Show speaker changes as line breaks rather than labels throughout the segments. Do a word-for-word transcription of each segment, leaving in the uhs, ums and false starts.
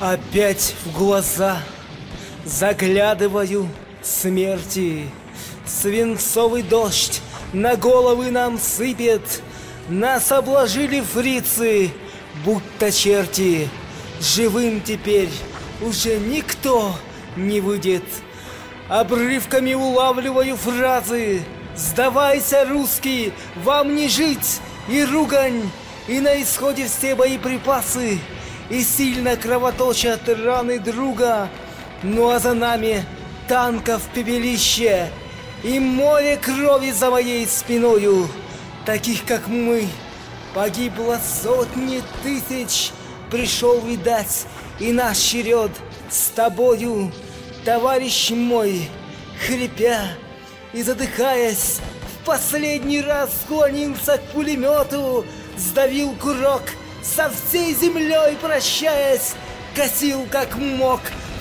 Опять в глаза заглядываю смерти. Свинцовый дождь на головы нам сыпет. Нас обложили фрицы, будто черти. Живым теперь уже никто не выйдет. Обрывками улавливаю фразы. Сдавайся, русский, вам не жить. И ругань, и на исходе все боеприпасы. И сильно кровоточат раны друга. Ну а за нами танков пепелище. И море крови за моей спиною. Таких, как мы, погибло сотни тысяч. Пришел, видать, и наш черед с тобою. Товарищ мой, хрипя и задыхаясь, в последний раз склонился к пулемету. Сдавил курок, со всей землей прощаясь, косил как мог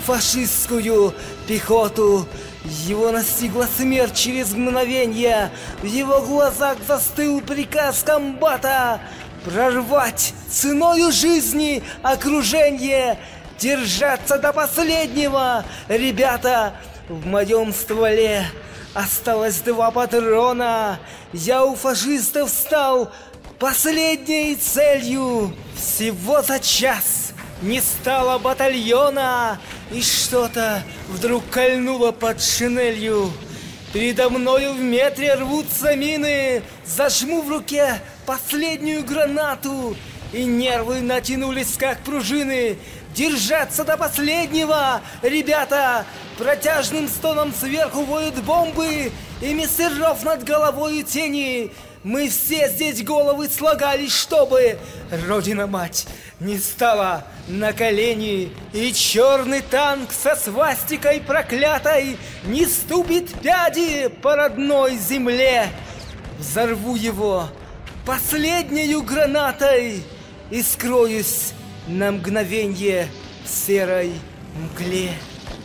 фашистскую пехоту. Его настигла смерть через мгновенье. В его глазах застыл приказ комбата прорвать ценою жизни окружение. Держаться до последнего, ребята. В моем стволе осталось два патрона. Я у фашистов стал последней целью. Всего за час не стало батальона. И что-то вдруг кольнуло под шинелью. Передо мною в метре рвутся мины. Зажму в руке последнюю гранату. И нервы натянулись, как пружины. Держаться до последнего, ребята! Протяжным стоном сверху воют бомбы. И мессеров над головою тени. Мы все здесь головы слагали, чтобы Родина-мать не стала на колени. И черный танк со свастикой проклятой не ступит пяди по родной земле. Взорву его последнею гранатой и скроюсь на мгновенье в серой мгле.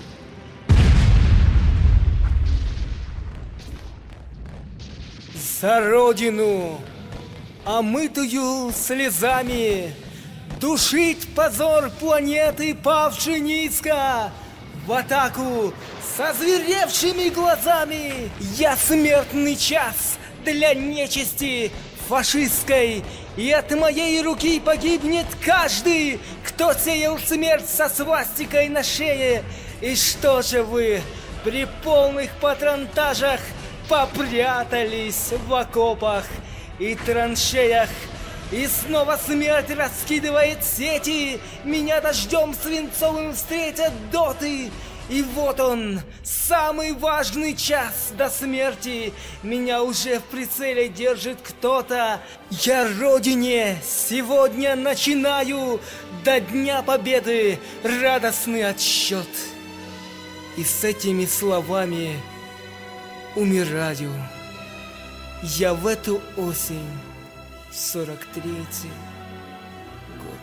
За Родину, омытую слезами, душить позор планеты, павшей низко, в атаку со зверевшими глазами. Я смертный час для нечисти фашистской, и от моей руки погибнет каждый, кто сеял смерть со свастикой на шее. И что же вы при полных патронтажах попрятались в окопах и траншеях? И снова смерть раскидывает сети. Меня дождем свинцовым встретят доты. И вот он, самый важный час до смерти. Меня уже в прицеле держит кто-то. Я Родине сегодня начинаю до Дня Победы радостный отсчет. И с этими словами умираю я в эту осень, сорок третий год.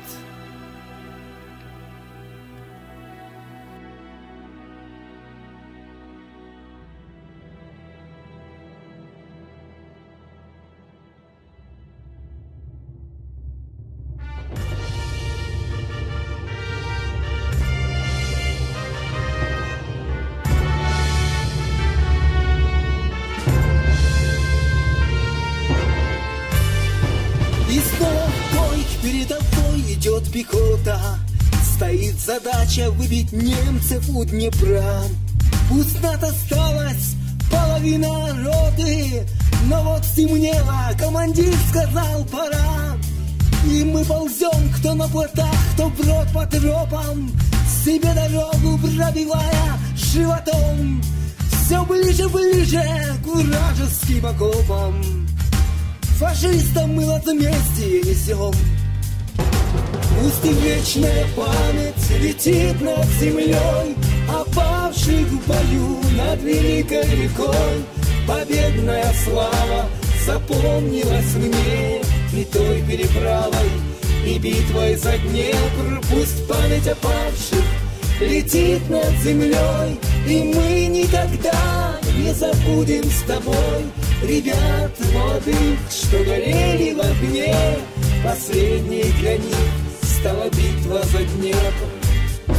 Передовой идет пехота. Стоит задача выбить немцев у Днепра. Пустат осталась половина роты, но вот стемнело, командир сказал пора. И мы ползем, кто на плотах, кто брод по тропам, себе дорогу пробивая животом. Все ближе, ближе к вражеским окопам. Фашистам мы возмездие несем. Пусть и вечная память летит над землей опавших в бою над великой рекой. Победная слава запомнилась мне и той переправой, и битвой за Днепр. Пусть память о павших летит над землей, и мы никогда не забудем с тобой ребят молодых, что горели в огне. Последней для них стала битва за Днепр.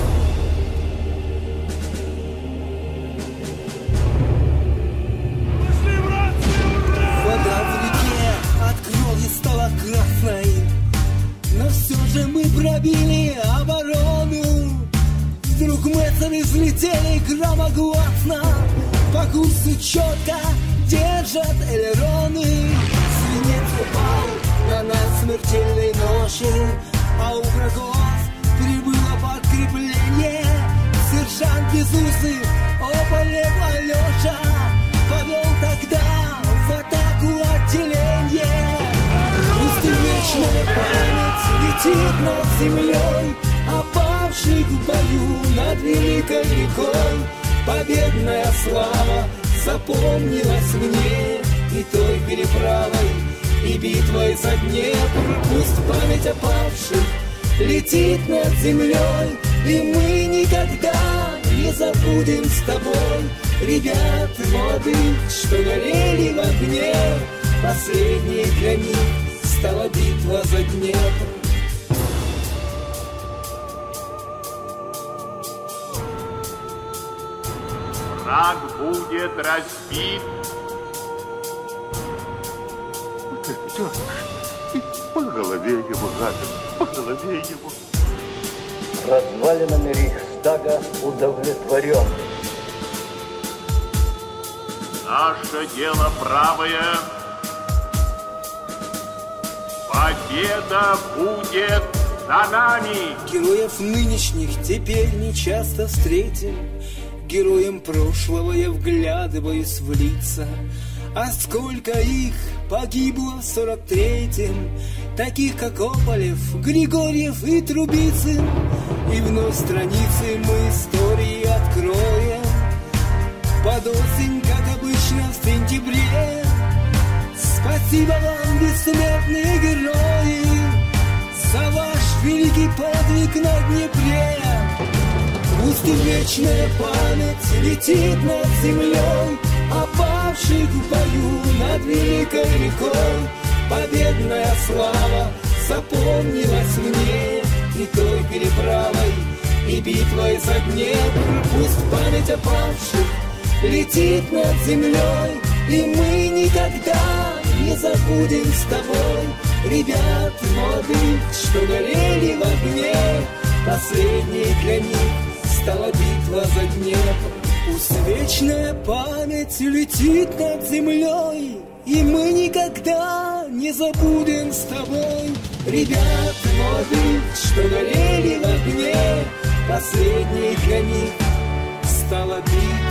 Пули взлетели громогласно, по курсу четко держат элероны. Свинец упал на нас смертельной ночи, а у врагов прибыло подкрепление. Сержант Безусый, Ополев Алеша, повел тогда в атаку отделение. Пусть вечная память летит над землей о павших в бою над великой рекой. Победная слава запомнилась мне и той переправой, и битвой за Днепр. Пусть память о павших летит над землей, и мы никогда не забудем с тобой ребят молодых, что горели в огне. Последней для них стала битва за Днепр.
Враг будет разбит. По голове его, гадом, по голове его.
Развалинами Рейхстага удовлетворен.
Наше дело правое. Победа будет за нами.
Героев нынешних теперь не часто встретим. Героям прошлого я вглядываюсь в лица. А сколько их погибло в сорок третьем, таких как Ополев, Григорьев и Трубицын. И вновь страницы мы истории откроем под осень, как обычно в сентябре. Спасибо вам, бессмертные герои, за ваш великий подвиг на Днепре. Пусть вечная память летит над землей о павших в бою над великой рекой. Победная слава запомнилась мне и той переправой, и битвой за Днепр. Пусть память о павших летит над землей, и мы никогда не забудем с тобой ребят молодых, что горели в огне. Последней для них стала битва за Днепр. Пусть вечная память летит над землей, и мы никогда не забудем с тобой ребят молодых, что горели в огне. Последней для них стала битва